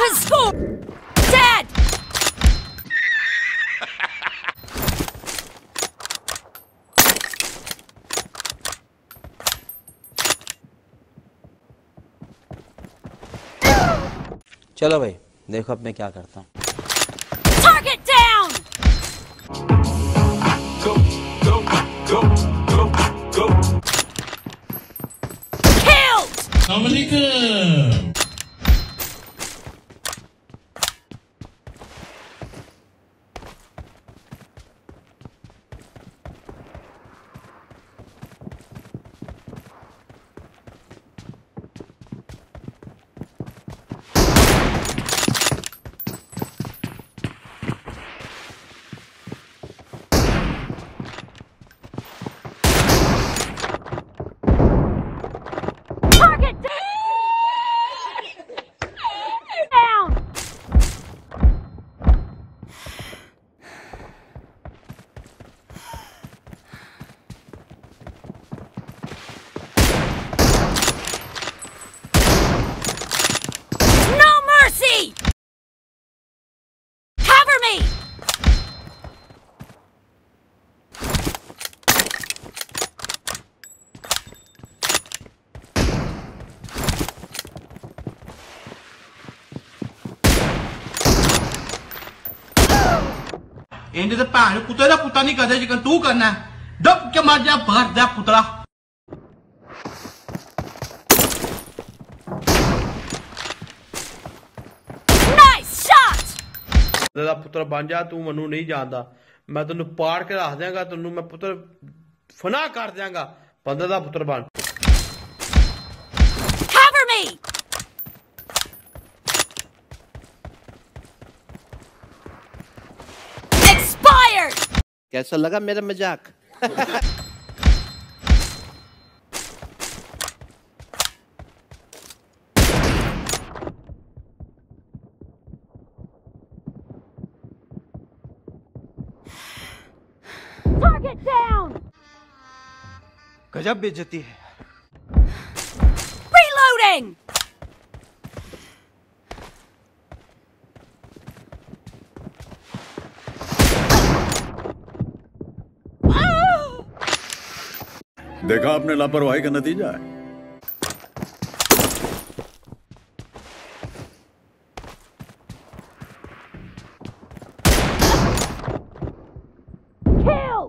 has scored! Dead! चलो भाई, देखो अब मैं क्या करता हूँ। Target down! Go, go, go, go, go. Killed! Assalamualaikum. Target down! No mercy! Cover me! इंज ते भैन कुत्ते दा कुत्ता नहीं करदे जिकन तू करना डब के मर जा बाहर दा पुतला Nice shot! दा पुत्र बन जा तू मनु नहीं जानदा मैं तेनू पाड़ के रख देंगा तेनू मैं पुत्र फना कर देंगा बंदे दा पुत्र बन Cover me! Expired! कैसा लगा मेरा मजाक? Target down! गजब बेइज्जती है Reloading! देखा आपने लापरवाही का नतीजा है। Killed!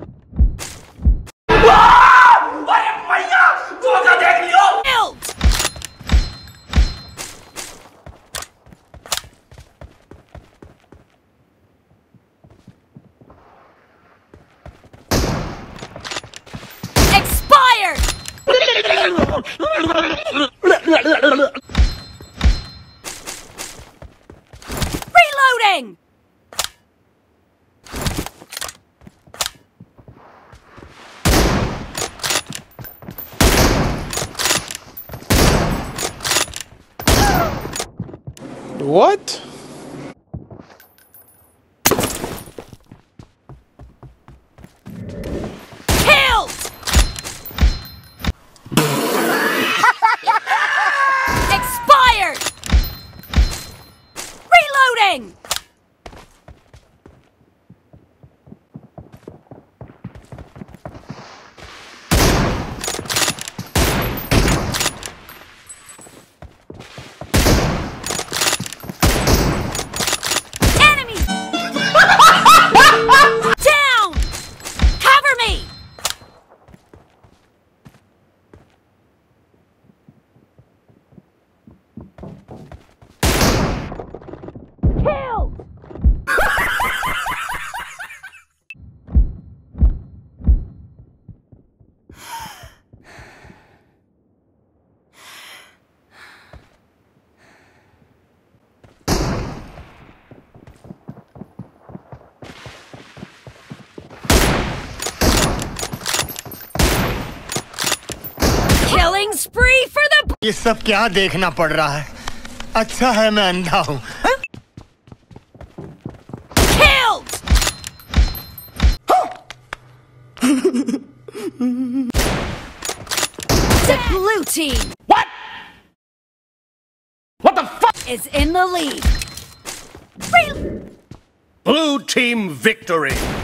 Killed! Expired! Reloading! What? Killed! Expired! Reloading! Enemy! Down! Cover me! Killed! Killing spree for the ये सब क्या देखना पड़ रहा है? अच्छा है मैं अंधा हूँ। killed! The blue team! What the fuck is in the lead. Blue team victory.